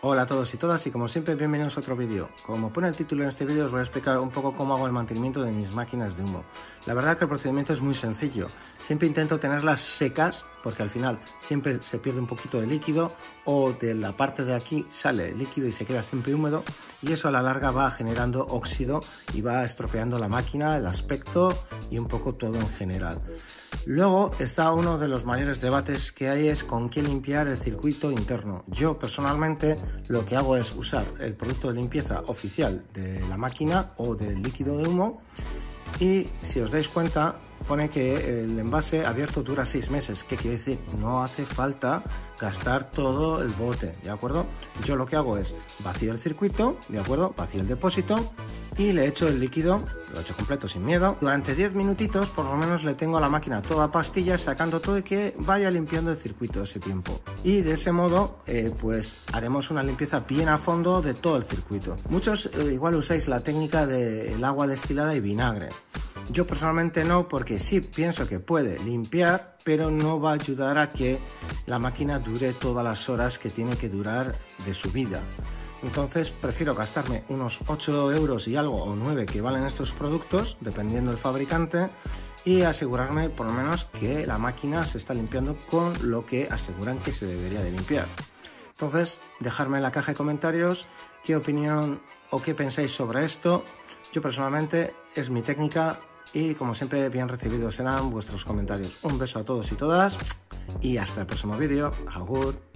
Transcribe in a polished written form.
Hola a todos y todas y como siempre bienvenidos a otro vídeo. Como pone el título en este vídeo os voy a explicar un poco cómo hago el mantenimiento de mis máquinas de humo. La verdad que el procedimiento es muy sencillo. Siempre intento tenerlas secas porque al final siempre se pierde un poquito de líquido o de la parte de aquí sale líquido y se queda siempre húmedo y eso a la larga va generando óxido y va estropeando la máquina, el aspecto y un poco todo en general. Luego está uno de los mayores debates que hay es con qué limpiar el circuito interno. Yo personalmente lo que hago es usar el producto de limpieza oficial de la máquina o del líquido de humo y si os dais cuenta pone que el envase abierto dura 6 meses. ¿Qué quiere decir? No hace falta gastar todo el bote, ¿de acuerdo? Yo lo que hago es vacío el circuito, ¿de acuerdo? Vacío el depósito y le echo el líquido, lo echo completo sin miedo. Durante 10 minutitos por lo menos le tengo a la máquina toda a pastillas sacando todo y que vaya limpiando el circuito ese tiempo. Y de ese modo pues haremos una limpieza bien a fondo de todo el circuito. Muchos igual usáis la técnica del agua destilada y vinagre. Yo personalmente no, porque sí pienso que puede limpiar, pero no va a ayudar a que la máquina dure todas las horas que tiene que durar de su vida. Entonces prefiero gastarme unos 8 euros y algo o 9 que valen estos productos, dependiendo del fabricante, y asegurarme por lo menos que la máquina se está limpiando con lo que aseguran que se debería de limpiar. Entonces, dejadme en la caja de comentarios qué opinión o qué pensáis sobre esto. Yo personalmente es mi técnica y como siempre bien recibidos serán vuestros comentarios. Un beso a todos y todas y hasta el próximo vídeo. Agur.